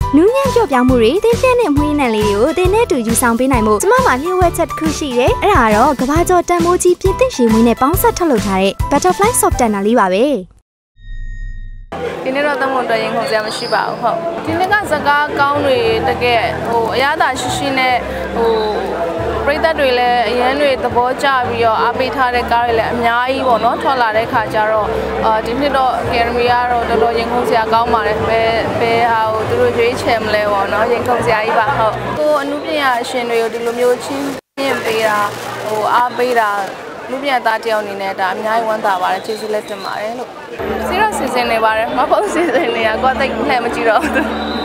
နူးညံ့ကြော့ပြောင်းမှုတွေသင်ပြနဲ့မွေးနှံလေးတွေကိုသင်နဲ့တူယူဆောင်ပေးနိုင်မှုကျမမှာလျှို့ဝှက်ချက်တစ်ခုရှိတယ်။အဲ့ဒါကတော့ကဘာကျော်တန်မိုးကြီးပြင်သစ်ရေမွေးနဲ့ပေါင်းဆက်ထုတ်လုပ်ထားတဲ့ Butterfly Soft Tanner လေးပါပဲ။ဒီနေ့တော့သုံးဖို့အတွက်ရင်ခုန်စရာမရှိပါဘူးဟုတ်ဒီနေ့ကစကားကောင်းတွေတကယ်အရသာရှိရှိနဲ့ပရိသတ်တွေလည်းအရန်တွေသဘောကျပြီးတော့အားပေးထားတဲ့ကားတွေလည်းအများကြီးပေါ့နော်ထွက်လာတဲ့ခါကျတော့ဒီနှစ်တော့ Academy ကတော့တော်တော်ရင်ခုန်စရာကောင်းပါတယ်ဘယ်ဟာကိုသူတို့ရွေးချယ်မလဲပေါ့နော်ရင်ခုန်စရာကြီးပါဟုတ်ကိုအမှုပညာရှင်တွေကိုဒီလိုမျိုးချင်းမြင့်ပေးတာအားပေးတာလူပြသားတယောက်အနေနဲ့ဒါအများကြီးဝမ်းသာပါတယ်ကျေးဇူးလက်တင်ပါတယ်လို့စီတော့စီစဉ်နေပါတယ်မဟုတ်စီစဉ်နေတာကိုသိလှည့်မကြည့်တော့ဘူး